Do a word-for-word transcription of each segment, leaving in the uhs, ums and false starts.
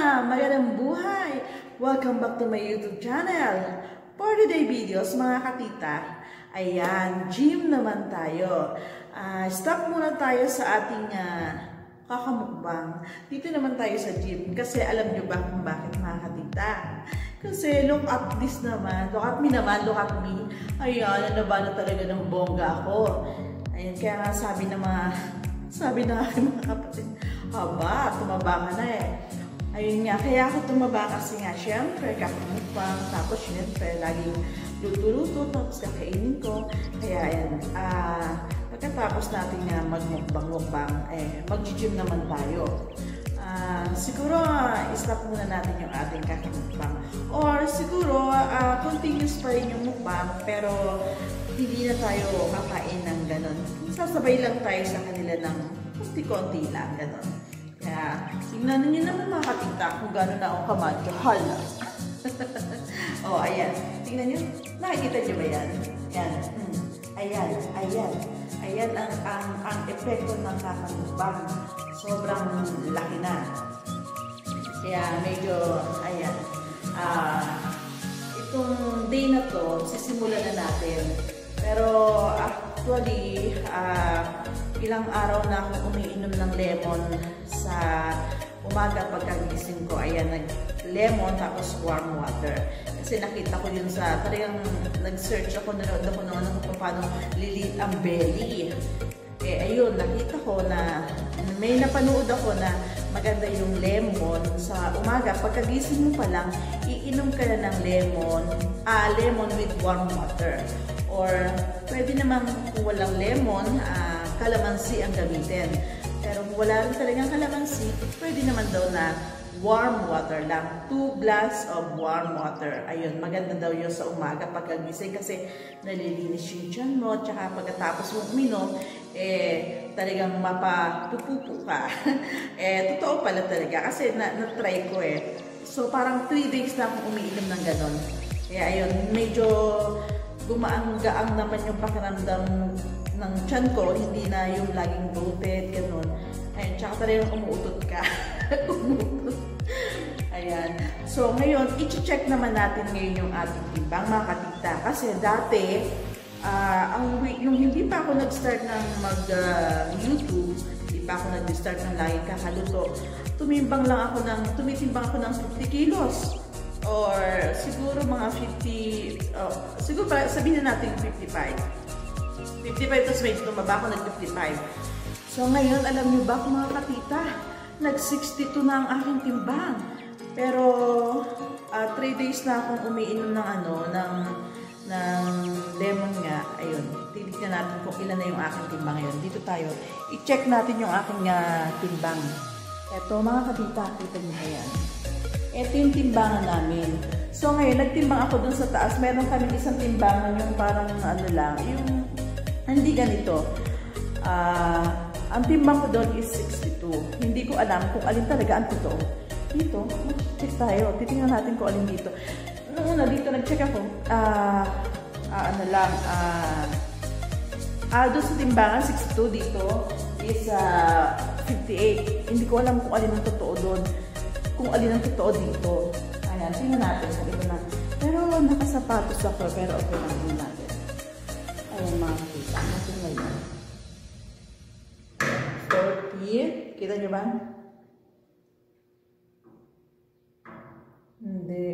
Magandang buhay! Welcome back to my YouTube channel. For today videos, mga katita, ayan, gym naman tayo. Uh, stop muna tayo sa ating uh, kakamukbang. Dito naman tayo sa gym kasi alam nyo ba kung bakit, mga katita? Kasi look at this naman, look at me naman, look at me. Ayan, nabalo talaga ng bongga ako. Ayan, kaya nga sabi ng mga, sabi ng aking mga kapatid, haba, tumaba ka na eh. Ayun nga, kaya ako tumaba kasi nga, syempre, kakamukbang, tapos syempre, laging luto-luto, tapos kakainin ko. Kaya ayan, uh, pagkatapos natin nga magmukbang-mukbang, eh, mag-gym naman tayo. Uh, siguro, uh, stop muna natin yung ating kakamukbang. Or siguro, uh, continuous pa rin yung mukbang, pero hindi na tayo kakain ng ganon. Sasabay lang tayo sa kanila ng konti-konti lang, ganon. Kaya, tingnan niyo naman mga katita kung gano'n na ako kamadyo. Hala! O, oh, ayan. Tingnan niyo. Nakikita niyo ba yan? Yan. Hmm. Ayan. Ayan. Ayan ang, ang, ang epekto ng kakamukbang. Sobrang laki na. Kaya, medyo, ayan. Ah, uh, itong day na to, sisimulan na natin. Pero, actually, ah, uh, ilang araw na ako umiinom ng lemon sa umaga pagkagising ko. Ayan, nag-lemon tapos warm water. Kasi nakita ko yun sa, talagang nag-search ako, nanood ako naman kung paano lilit ang belly. Eh, ayun, nakita ko na may napanood ako na maganda yung lemon sa umaga. Pagkagising mo pa lang, iinom ka na ng lemon, ah, lemon with warm water. Or, pwede naman kung walang lemon, ah, kalamansi ang gamitin. Pero kung wala rin talagang kalamansi, pwede naman daw na warm water lang. Two glass of warm water. Ayun, maganda daw yun sa umaga pagkagising kasi nalilinis yung tiyan mo. Tsaka pagkatapos mo uminom, eh, talagang mapapupupo ka. Eh, totoo pala talaga kasi na-try ko eh. So, parang three days na akong umiinom ng ganon. Kaya ayun, medyo gumaang-gaang naman yung pakiramdam ng tiyan ko, hindi na yung laging bloated, gano'n. Ayun, tsaka talagang umuutot ka. Umuutot. Ayan. So, ngayon, i-check naman natin ngayon yung ating timbang, mga katita. Kasi dati, uh, ang, yung hindi pa ako nag-start ng mag-YouTube, uh, hindi pa ako nag-start ng laging kakaluto, tumimbang lang ako ng, tumitimbang ako ng fifty kilos. Or siguro mga fifty, oh, siguro sabihin na natin fifty-five. fifty-five plus may tumaba ako nag-fifty-five. So ngayon, alam niyo ba mga katita, nag-sixty-two na ang aking timbang. Pero uh, three days na akong umiinom ng ano, ng, ng lemon nga. Ayun, titignan natin kung ilan na yung aking timbang ngayon. Dito tayo, i-check natin yung aking uh, timbang. Eto mga katita, kita niyo ba yan? Ito yung timbangan namin. So ngayon, nagtimbang ako dun sa taas. Meron kami isang timbangan yung parang ano lang, yung hindi ganito. Uh, ang timbang ko doon is sixty-two. Hindi ko alam kung alin talaga ang totoo. Dito, check tayo. Titingnan natin kung alin dito. Noong una, dito nag-check ako. Ah, uh, uh, ano lang, ah, uh, uh, doon sa timbangan, sixty-two dito is uh, fifty-eight. Hindi ko alam kung alin ang totoo doon. Kung alin ang totoo dito. Ayan, tingnan natin kung ito na. Pero nakasapatos ako, pero okay lang din natin. Ayan mga kapita. Natin ngayon. forty. Kita nyo ba? Hindi.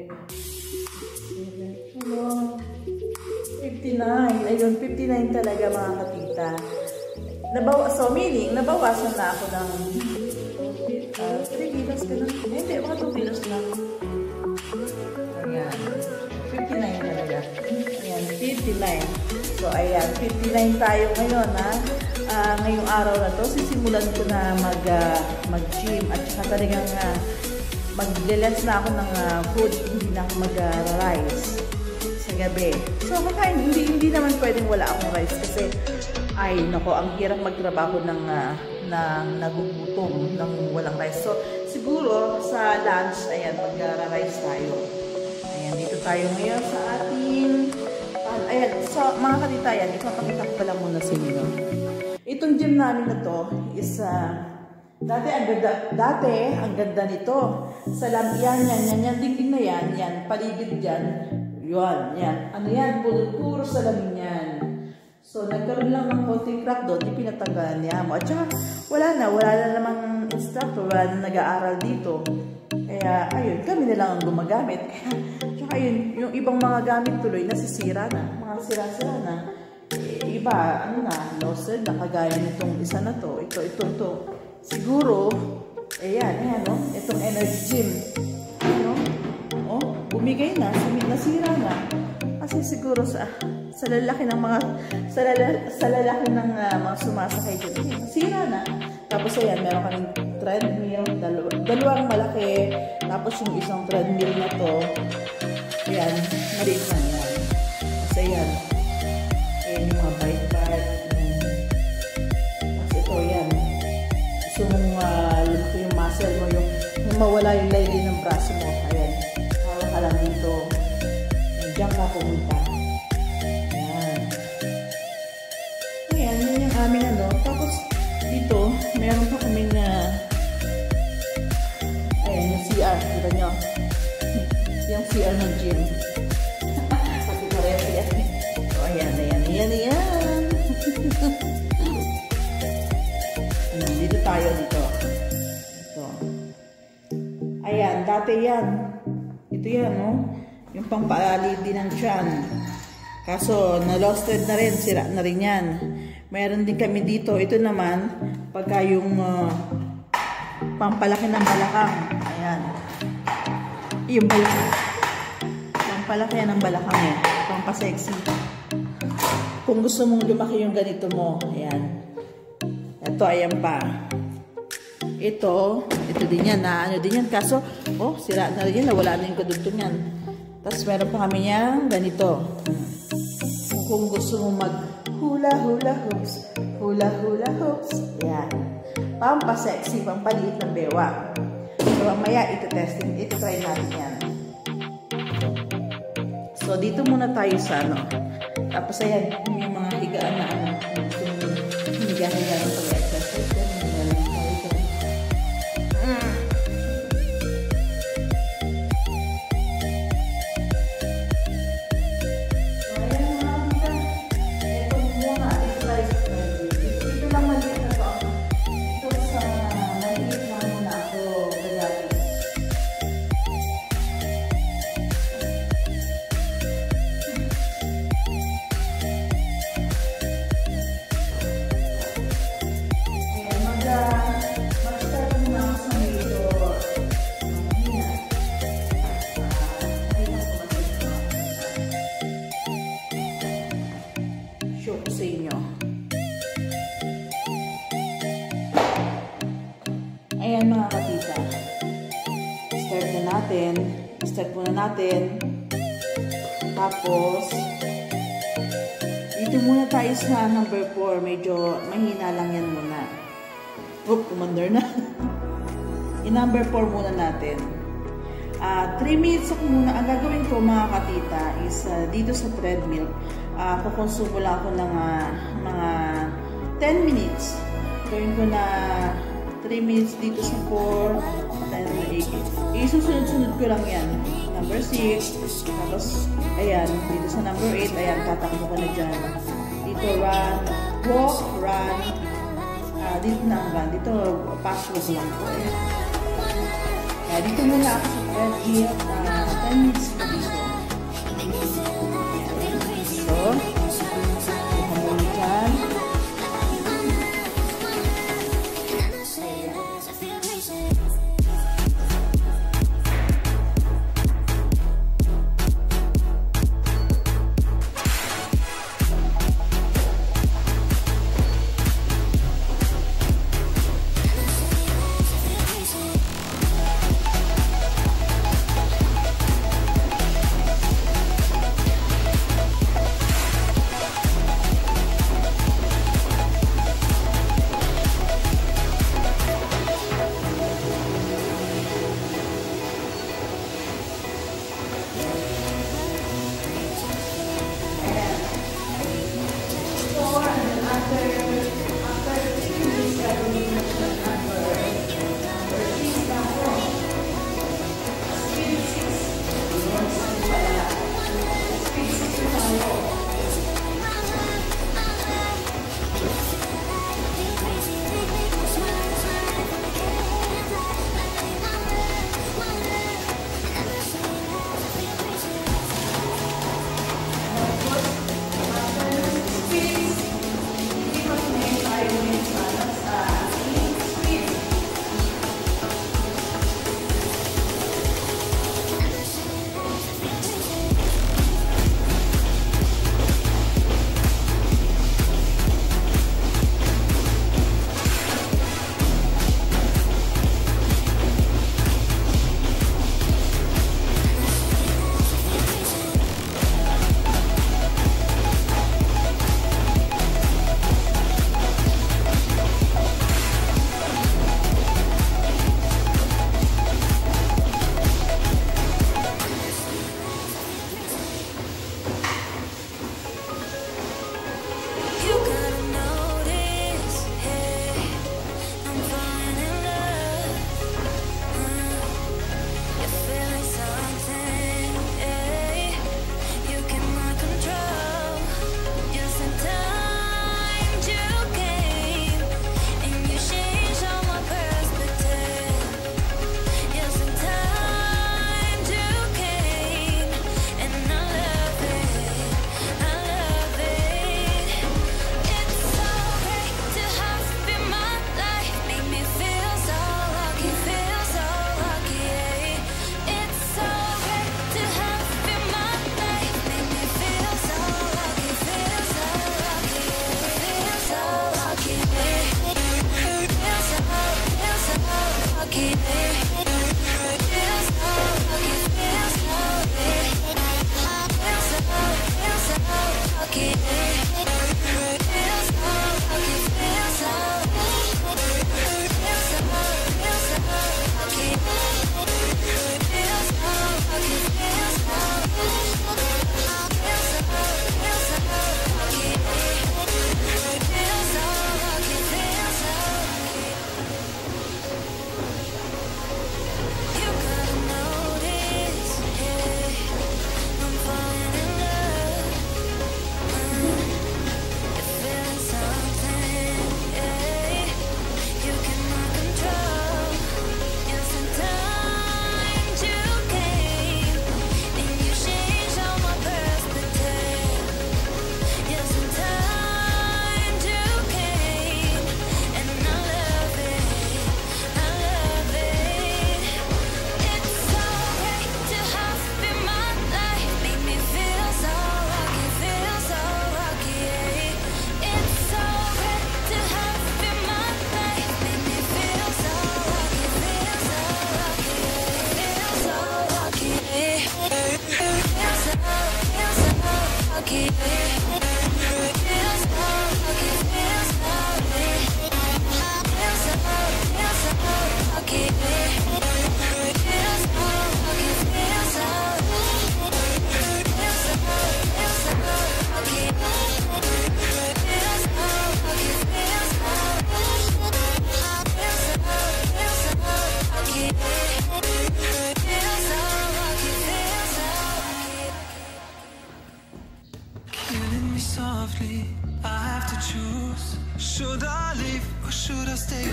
Hello. fifty-nine. Ayun, fifty-nine talaga mga kapita. Nabawa, so meaning, nabawasan na ako ng Uh, three kilos ka na. Hindi, mga two kilos lang. Ayan. fifty-nine talaga. Ayan, fifty-nine. So, ayan. fifty-nine tayo ngayon, ha. Uh, ngayong araw na to, sisimulan ko na mag, uh, mag-gym. At saka talagang uh, mag-lens na ako ng uh, food. Hindi na ako mag-rice uh, sa gabi. So, makain, hindi, hindi naman pwedeng wala akong rice. Kasi, ay, nako, ang hirap magtrabaho ng uh, na nagugutom ng walang rice. So, siguro sa lunch, ayan, mag-rice tayo. Ayan, dito tayo ngayon sa ating, uh, ayan, so, mga katita, yan, ipapakita ko pala muna sa inyo. Itong gym namin na to is, uh, Dati ang ganda, dati ang ganda nito. Salam, yan, yan, yan, yan, dingding na yan, yan, paligid dyan, yun, yan. Ano yan, puro, puro salamin yan. So, nagkaroon lang ng konting crack doon, ipinatanggalan niya mo. At saka, wala na, wala na namang instructor, wala na nag-aaral dito. Kaya, ayun, kami na lang ang gumagamit. Tsaka yun, yung ibang mga gamit tuloy, nasisira na, mga sira-sira na. E, iba, ano na, lost na, kagaya nitong isa na to, ito, ito, ito. Siguro, ayan, ayan, no? Itong energy gym. Ano? Oh, bumigay na, nasira na. Kasi siguro sa sa lalaki ng mga sa, lala, sa lalaki ng uh, mga sumasakay dito, nasira na. Tapos ayan, meron kaming treadmill, dalaw dalawang malaki. Tapos yung isang treadmill na to, ayan, maliit na yan. Kasi ayan, ayan yung mga bike bike. Tapos ito, ayan. Gusto mong uh, lumaki yung muscle mo, yung, yung mawala yung layli ng braso mo. Ayan, hawak ka lang dito. Diyan ka pumunta. Ayan. Ayan, yun yung aming ano. Tapos, dito, meron pa kaming uh, ayan, yung C R. Diba nyo? Yung C R ng gym. Kasi pareho yan. So, ayan, ayan, ayan, ayan. Dito tayo, dito. Ito. Ayan, dati yan. Ito yan, no? Yung pangpaalid din ng tiyan. Kaso, na-losted na rin. Sira na rin yan. Mayroon din kami dito. Ito naman, pagka yung uh, pampalaki ng balakang. Ayan. Yung balakang. Pampalaki yan ng balakang eh. Pampasexy. Kung gusto mong lumaki yung ganito mo. Ayan. Ito, ayan pa. Ito, ito din yan. Na, ano din yan. Kaso, oh, sira na rin yan. Nawala na yung kadugtong yan. Tapos meron pa kami niyang ganito. Kung gusto mo mag hula hula hoops, hula hula hoops, yan. Pampasexy, pampaliit ng bewa. So, mamaya ito-testing, ito-try natin yan. So, dito muna tayo sa ano. Tapos, ayan, yung mga higaan na ano. Higa-higa ng pag-exercise. Sa inyo. Ayan mga katita. Start na natin. Start muna natin. Tapos, dito muna tayo sa number four. Medyo mahina lang yan muna. Oh, commander na. I-number four muna natin. three uh, minutes ako muna. Ang gagawin ko mga katita is uh, dito sa treadmill. Uh, kukonsumo lang ako ng uh, mga ten minutes. Gawin ko na three minutes dito sa four, ten, eight. Isusunod-sunod ko lang yan. Number six. Tapos, ayan, dito sa number eight. Ayan, tatakbo ko na dyan. Dito, run, walk, run. Uh, dito na ang run. Dito, password lang ko. Ayan. Kaya dito muna ako sa treadmill. Uh, ten minutes ko dito. So, ito muna dyan.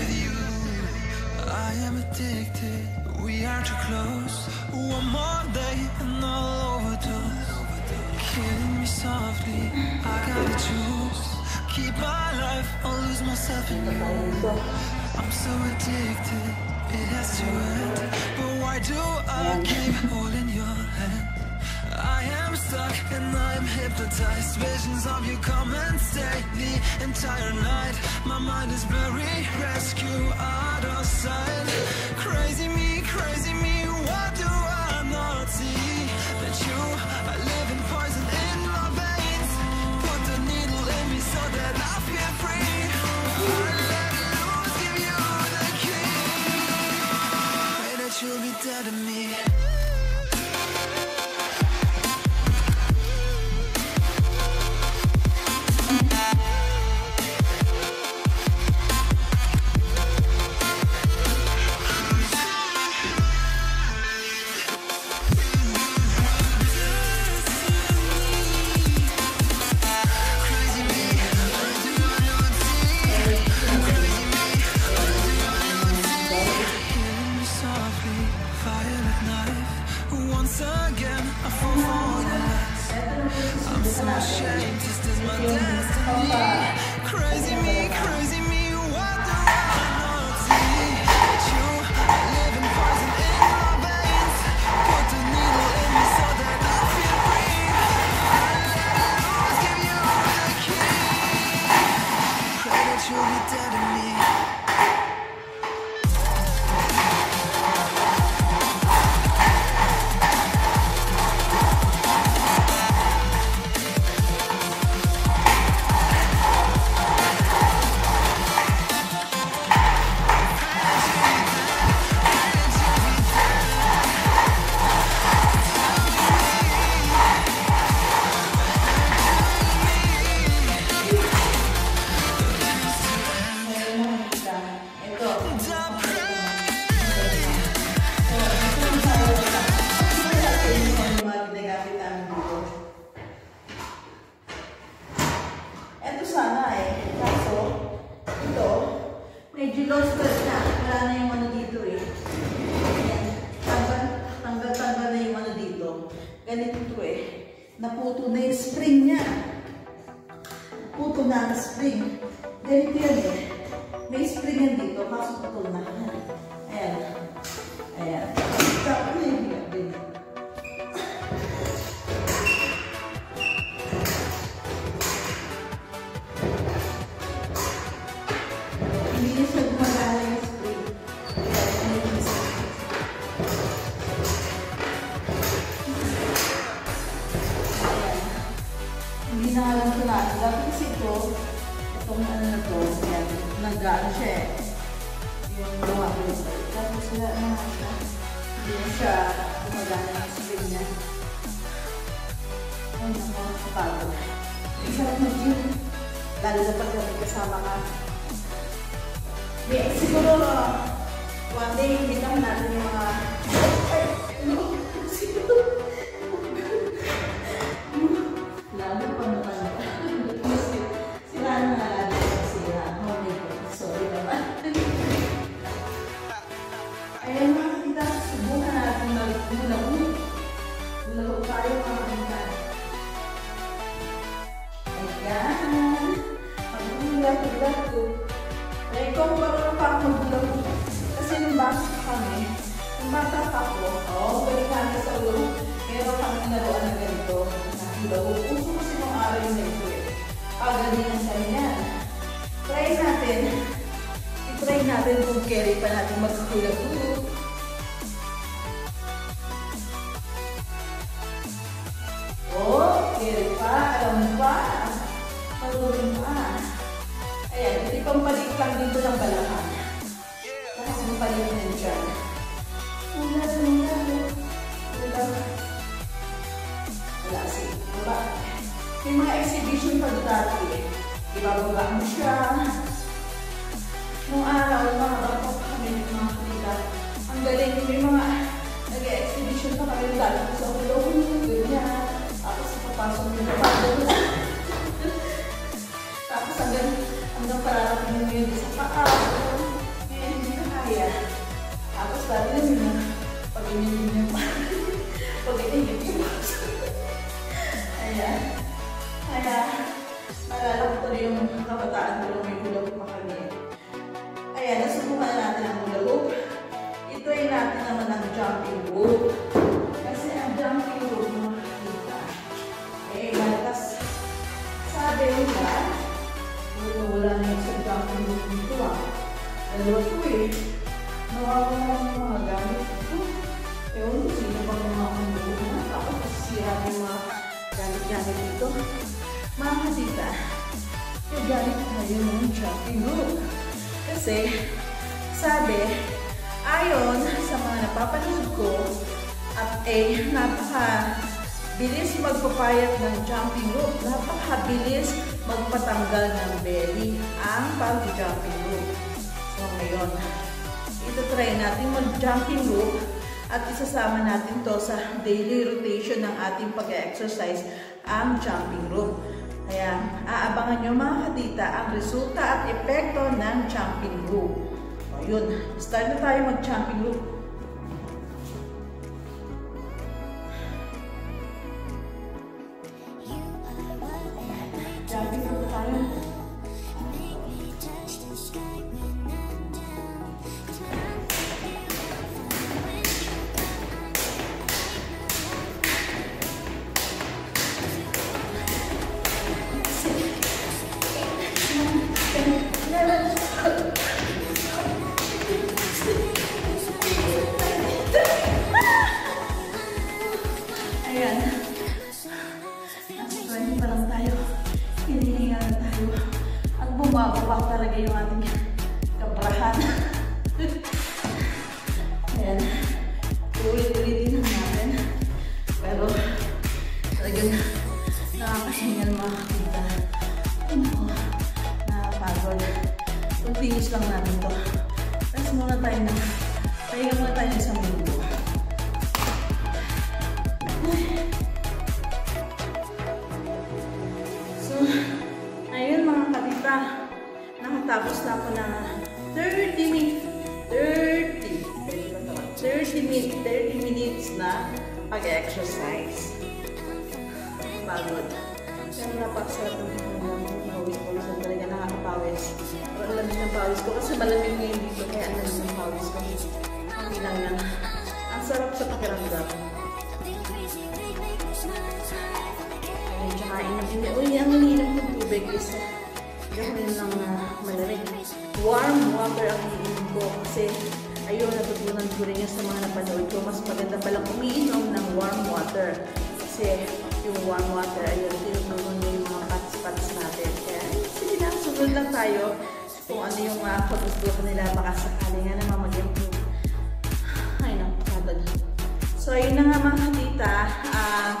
with you. I am addicted, we are too close. One more day and I'll overdose. Killing me softly, I gotta choose. Keep my life, I'll lose myself in you. I'm so addicted, it has to end. But why do I keep holding your hand? I am stuck and I am hypnotized. Visions of you come and stay the entire night. My mind is blurry, rescue out of sight. Crazy me, crazy me, what do I not see? That you are living poison in my veins. Put the needle in me so that I feel free. I let loose, give you the key. Pray that you'll be dead to me. Crazy me, crazy me, what do I not see? That you are living poison in my veins. Put the needle in me so that I feel free. I let loose, give you the key. Pray that you'll be dead to me. Medyo lost na. Wala na yung ano dito eh. Ayan. Tanggal, tanggal, tanggal na yung ano dito. Ganito eh. Naputo na yung spring niya. Puto na ang spring. Ganito yan eh. May spring yan dito. Kaso puto na. Ayan. Ayan. Tapos na yung bigat din. Hindi na nga lang ito natin. Dapat kasi ito, itong ano na ito, yan, nag-ano siya eh. Yung gawa ko ito. Tapos sila na siya. Hindi na siya gumagana ng spring niya. Ay, naku, kapagod. Isarap na gym. Lalo na pag kami kasama ka. Yeah, siguro, one day, hindi natin yung mga... Ay, ano? Siguro. Lalo pa naman. Sila na nga lalo pa sila. Oh my God. Sorry naman. Ayan mga kita. Subukan natin mag-mulago. Mulago tayo mga kita. Ayan. Mag-mulago. Ay, kung parang pa ako mag-mulago. Kasi nung bata kami, nung bata pa ako, oh, balik kami sa ulo. Meron kami naroon na ganito. Uso kasi nung araw na ito eh. Pagalingan kami yan. Try natin. I-try natin kung carry pa natin magkakula-gulo. Oh, carry pa. Alam pa. Malurin pa. Ayan, hindi pang palit lang dito ng balakan. Tapos yung palit na dyan. Ulan, ulan, ulan. Wala kasi. Diba? May mga exhibition pa dati eh. Ibababa mo siya. Nung araw, mga bata kami, mga kanila. Ang galing, may mga nag-exhibition pa kami dati. So, ulo, ganyan. Tapos, papasok nyo na pa. Tapos, hanggang, hanggang pararating mo yun sa paa. na natin ang hula hoop. I-try natin naman ang jumping rope. Kasi ang jumping rope mga kakita, eh, malakas. Sabi nila, wala na yung sa jumping rope dito ah. Dalawa ito eh. Nawawala ng mga gamit ito. Ewan ko sino pa ng mga kumbuko na. Tapos nasisira ng mga gamit-gamit dito. Mga kakita, gagamit tayo ng jumping rope. Kasi, sabi, ayon sa mga napapanood ko, at eh, napaka-bilis magpapayat ng jumping rope. Napaka-bilis magpatanggal ng belly ang pag-jumping rope. So, ngayon, ito try natin mag-jumping rope at isasama natin to sa daily rotation ng ating pag-exercise, ang jumping rope. Kaya, aabangan nyo mga katita ang resulta at epekto ng jumping rope. O yun, start na tayo mag-jumping rope. Jumping rope tayo. Ayan. Nasa twenty pa lang tayo. Hinihinga na tayo. At bumababa talaga yung ating kabrahan. Ayan. Ulit-ulitin lang natin. Pero talagang nakakahingal mga kakita. Ay naku. Nakapagod. Continuous lang natin to. Rest muna tayo na. Pahinga muna tayo ng isang minuto. So, ayun mga katita, nakatapos na ako ng thirty minutes, thirty, thirty minutes, thirty minutes na pag-exercise. Pagod. Pero napakasarap ng pawis ko. So, talaga nakakapawis. Pero alamig ng pawis ko kasi malamig ngayon dito kaya alamig ng pawis ko. Ang ilang yan. Ang sarap sa pakiramdam. Ay, tsaka inam-inam. Uy, ang linom ng tubig is gawin ng uh, malamig. Warm water ang iniinom ko kasi ayun, natutunan ko rin yung sa mga napanood ko. Mas maganda palang umiinom ng warm water. Kasi yung warm water, ayun, tinutulong niya yung mga pats-pats natin. Kaya, sige lang, sunod lang tayo kung ano yung uh, pag-gustuhan nila. Baka sakali nga naman mag-improve. Ay, nakapagod. So, ayun na nga mga katita. Uh,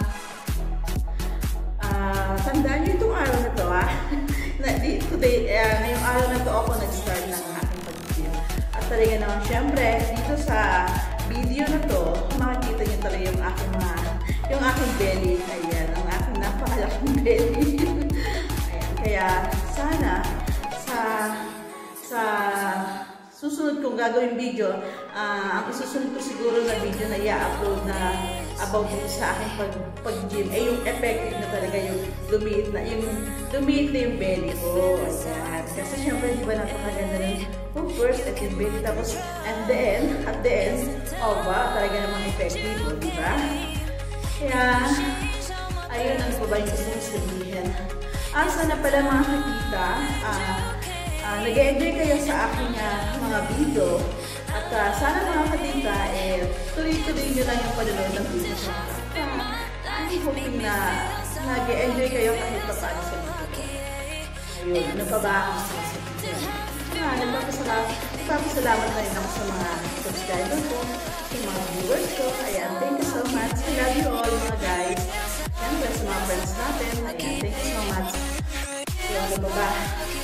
uh, tandaan nyo itong araw na to, ha? Today, uh, ngayong araw na to ako nag-start ng aking pag-gym. At talaga naman, syempre, dito sa video na to, makikita nyo talaga yung aking mga yung aking belly. Ayan, ang aking napakalaking belly. Ayan, kaya sana sa sa susunod kong gagawin video, uh, ang isusunod ko siguro na video na i-upload na about sa aking pag, pag-gym, ay yung effective na talaga yung lumiit na, yung lumiit na yung belly ko. Ayan. Kasi syempre, di ba napakaganda ng oh, first at yung belly, tapos and then, at the end, oh ba, talaga namang effective, di ba? Kaya, ayun ang po ba yung gusto mong sabihin. Ah, sana pala mga kakita, ah, ah, nag-enjoy kayo sa aking uh, mga video. At uh, sana mga kakita, eh, tuloy-tuloy nyo lang yung panonood ng video ko. Ah, I'm hoping na nag-enjoy kayo kahit pa paano sa video ko. Ayun, ano pa ba ang sasabihin? Ah, nagpapasalamat, nagpapasalamat na rin ako sa mga subscriber ko, sa mga viewers ko. Ayan, thank you so much. I love you all mga guys. Siyempre sa mga friends natin. Ayan, thank you so much. So, ano ba ba?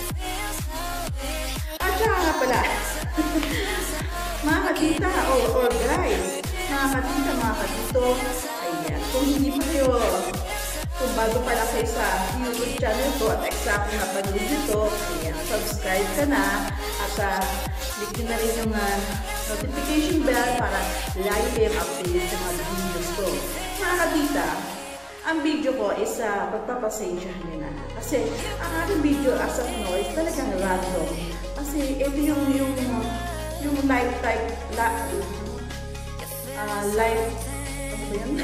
At saka nga pala, mga katita or, or guys, mga katita, mga katito, ayan, kung hindi pa kayo, kung bago pala kayo sa YouTube channel ko at exact na panood nito, ayan, subscribe ka na at uh, click nyo na rin yung uh, notification bell para lagi kayong update sa mga videos ko. Mga katita, ang video ko is uh, pagpapasensyahan nyo na. Kasi ang aking video as of now is talagang random. Kasi ito yung, yung yung life type, la, uh, life, ano ba yun?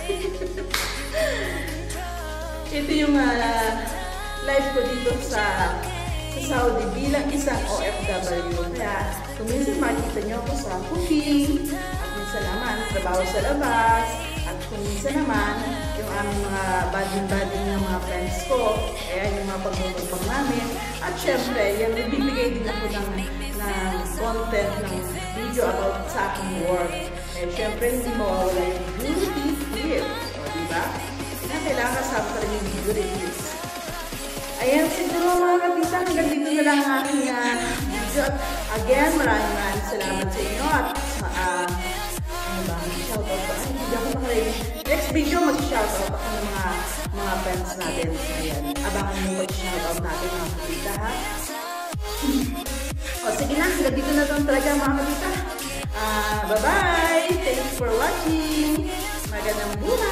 Ito yung uh, life ko dito sa sa Saudi bilang isang O F W. Kaya kung minsan makikita nyo ako sa cooking, at minsan naman trabaho sa labas, at kung minsan naman yung aming mga bading-bading ng mga friends ko, kaya yung mga pagmumukbang namin. At syempre, yung bibigay din ako ng, ng content ng video about sa aking work. Eh syempre, hindi mawawala yung beauty tip. O diba? Kaya kailangan kasama pa rin yung video reviews. Ayan, siguro mga kapita, hanggang dito na lang ang aking uh, video. At again, maraming maraming salamat sa inyo. At uh, ano ba, shoutout pa. Ay, hindi ako nakalagay. Next video, mag-shoutout ako ng mga mga friends natin. Ayan, abangan nyo mag-shoutout natin mga kapita, ha? O, sige na, hanggang dito na lang talaga mga kapita. Uh, Bye-bye! Thanks for watching! Magandang buhay!